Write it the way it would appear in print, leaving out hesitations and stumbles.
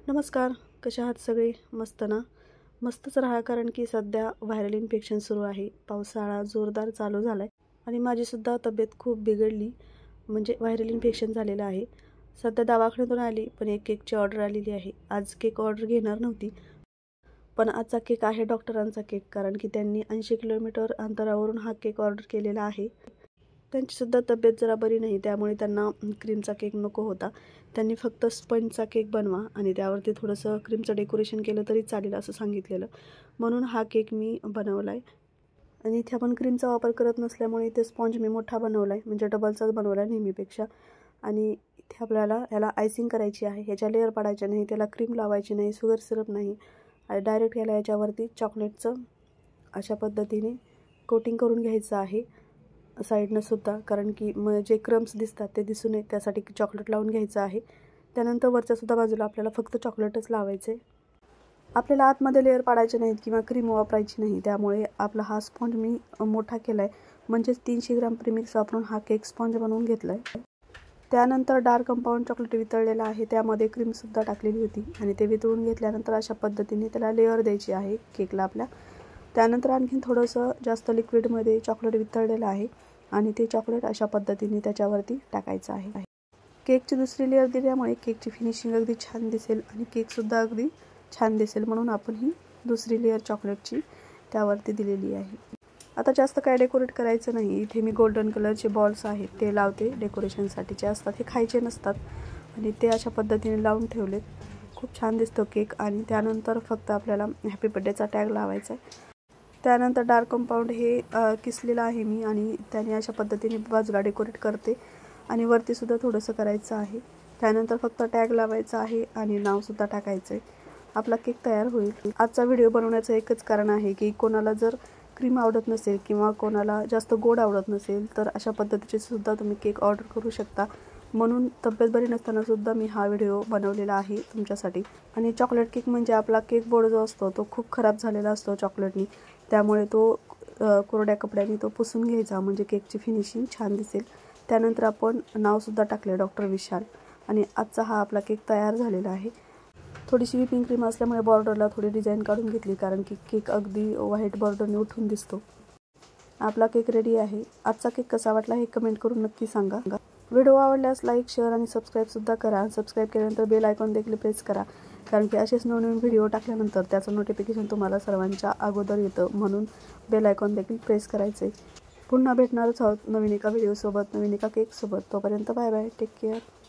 नमस्कार, कशा आहात सगळे? मस्त ना? मस्तच राहा, कारण की सध्या व्हायरल इन्फेक्शन सुरू आहे. पावसाळा जोरदार चालू झाला आहे आणि माझीसुद्धा तब्येत खूप बिघडली, म्हणजे व्हायरल इन्फेक्शन झालेलं आहे. सध्या दवाखान्यातून आली, पण एक केकची ऑर्डर आलेली आहे. आज केक ऑर्डर घेणार नव्हती, पण आजचा केक आहे डॉक्टरांचा केक, कारण की त्यांनी 80 किलोमीटर अंतरावरून हा केक ऑर्डर केलेला आहे. त्यांचीसुद्धा तब्येत जरा बरी नाही, त्यामुळे त्यांना क्रीमचा केक नको होता. त्यांनी फक्त स्पंजचा केक बनवा आणि त्यावरती थोडंसं क्रीमचं डेकोरेशन केलं तरी चालेल असं सांगितलेलं. म्हणून हा केक मी बनवला आहे. आणि इथे आपण क्रीमचा वापर करत नसल्यामुळे इथे स्पॉन्ज मी मोठा बनवला आहे, म्हणजे डबलचाच बनवला आहे नेहमीपेक्षा. आणि इथे आपल्याला याला आयसिंग करायची आहे. ह्याच्या लेअर पाडायच्या नाही, त्याला क्रीम लावायची नाही, शुगर सिरप नाही. आणि डायरेक्ट याला याच्यावरती चॉकलेटचं अशा पद्धतीने कोटिंग करून घ्यायचं आहे साईडनं सुद्धा, कारण की जे क्रम्स दिसतात ते दिसू नये त्यासाठी चॉकलेट लावून घ्यायचं आहे. त्यानंतर वरच्यासुद्धा बाजूला आपल्याला फक्त चॉकलेटच लावायचे. आपल्याला आतमध्ये लेअर पाडायचे नाहीत किंवा क्रीम वापरायची नाही. त्यामुळे आपला हा स्पॉन्ज मी मोठा केला आहे, म्हणजेच 300 ग्राम प्रीमिक्स वापरून हा केक स्पॉन्ज बनवून घेतला आहे. त्यानंतर डार्क कंपाऊंड चॉकलेट वितळलेलं आहे, त्यामध्ये क्रीमसुद्धा टाकलेली होती आणि ते वितळून घेतल्यानंतर अशा पद्धतीने त्याला लेअर द्यायची आहे केकला आपल्या. त्यानंतर आणखीन थोडंसं जास्त लिक्विडमध्ये चॉकलेट वितळलेलं आहे आणि ते चॉकलेट अशा पद्धतीने त्याच्यावरती टाकायचं आहे. केकची दुसरी लेअर दिल्यामुळे केकची फिनिशिंग अगदी छान दिसेल आणि केकसुद्धा अगदी छान दिसेल, म्हणून आपण ही दुसरी लेअर चॉकलेटची त्यावरती दिलेली आहे. आता जास्त काय डेकोरेट करायचं नाही. इथे मी गोल्डन कलरचे बॉल्स आहेत ते लावते, डेकोरेशनसाठीचे असतात, हे खायचे नसतात. आणि ते अशा पद्धतीने लावून ठेवलेत. खूप छान दिसतो केक. आणि त्यानंतर फक्त आपल्याला हॅपी बर्थडेचा टॅग लावायचा आहे. त्यानंतर डार्क कंपाऊंड हे किसलेलं आहे मी आणि त्याने अशा पद्धतीने बाजूला डेकोरेट करते आणि वरतीसुद्धा थोडंसं करायचं आहे. त्यानंतर फक्त टॅग लावायचा आहे आणि नावसुद्धा टाकायचं आहे. आपला केक तयार होईल. आजचा व्हिडिओ बनवण्याचं एकच कारण आहे की कोणाला जर क्रीम आवडत नसेल किंवा कोणाला जास्त गोड आवडत नसेल तर अशा पद्धतीचे सुद्धा तुम्ही केक ऑर्डर करू शकता. म्हणून तब्येत बरी नसतानासुद्धा मी हा व्हिडिओ बनवलेला आहे तुमच्यासाठी. आणि चॉकलेट केक म्हणजे आपला केक बोर्ड जो असतो तो खूप खराब झालेला असतो चॉकलेटनी, त्यामुळे तो कोरड्या कपड्याने तो पुसून घ्यायचा, म्हणजे केकची फिनिशिंग छान दिसेल. त्यानंतर आपण नावसुद्धा टाकले डॉक्टर विशाल. आणि आजचा हा आपला केक तयार झालेला आहे. थोडीशी व्हिपिंग क्रीम असल्यामुळे बॉर्डरला थोडी डिझाईन काढून घेतली, कारण की केक अगदी व्हाईट बॉर्डरने उठून दिसतो. आपला केक रेडी आहे. आजचा केक कसा वाटला हे कमेंट करून नक्की सांगा. व्हिडिओ आवडल्यास लाईक, शेअर आणि सबस्क्राईबसुद्धा करा. सबस्क्राईब केल्यानंतर बेल आयकॉन देखील प्रेस करा, कारण की असेच नवनवीन व्हिडिओ टाकल्यानंतर त्याचं नोटिफिकेशन तुम्हाला सर्वांच्या अगोदर येतं, म्हणून बेल आयकॉन देखील प्रेस करायचे. पुन्हा भेटणारच आहोत नवीन एका व्हिडिओसोबत, नवीन एका केकसोबत. तोपर्यंत बाय बाय, टेक केअर.